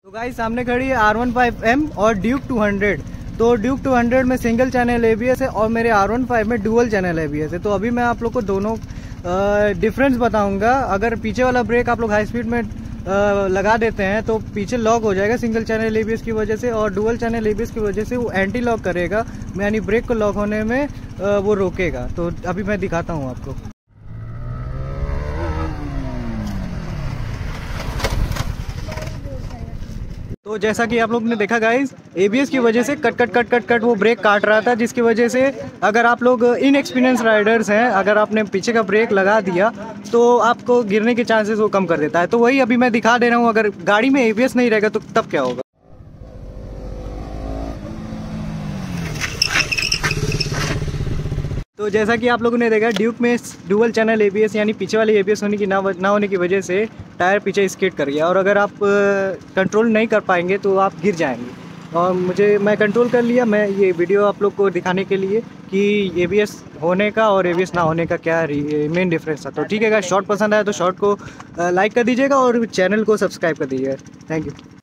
तो गाइस सामने खड़ी है R15M और ड्यूक 200। तो ड्यूक 200 में सिंगल चैनल ABS है और मेरे R15 में डुअल चैनल ABS है। तो अभी मैं आप लोग को दोनों डिफरेंस बताऊंगा। अगर पीछे वाला ब्रेक आप लोग हाई स्पीड में लगा देते हैं तो पीछे लॉक हो जाएगा सिंगल चैनल ABS की वजह से, और डुअल चैनल ABS की वजह से वो एंटी लॉक करेगा, यानी ब्रेक को लॉक होने में वो रोकेगा। तो अभी मैं दिखाता हूँ आपको। तो जैसा कि आप लोग ने देखा गाइस, ABS की वजह से कट वो ब्रेक काट रहा था, जिसकी वजह से अगर आप लोग इनएक्सपीरियंस राइडर्स हैं, अगर आपने पीछे का ब्रेक लगा दिया तो आपको गिरने के चांसेस वो कम कर देता है। तो वही अभी मैं दिखा दे रहा हूँ, अगर गाड़ी में ABS नहीं रहेगा तो तब क्या होगा। तो जैसा कि आप लोगों ने देखा, ड्यूक में डुअल चैनल ABS यानी पीछे वाले ABS होने की ना होने की वजह से टायर पीछे स्किड कर गया, और अगर आप कंट्रोल नहीं कर पाएंगे तो आप गिर जाएंगे। और मैं कंट्रोल कर लिया। मैं ये वीडियो आप लोग को दिखाने के लिए कि ABS होने का और ABS ना होने का क्या मेन डिफरेंस था। तो ठीक है, अगर शॉर्ट पसंद आया तो शॉर्ट को लाइक कर दीजिएगा और चैनल को सब्सक्राइब कर दीजिएगा। Thank you.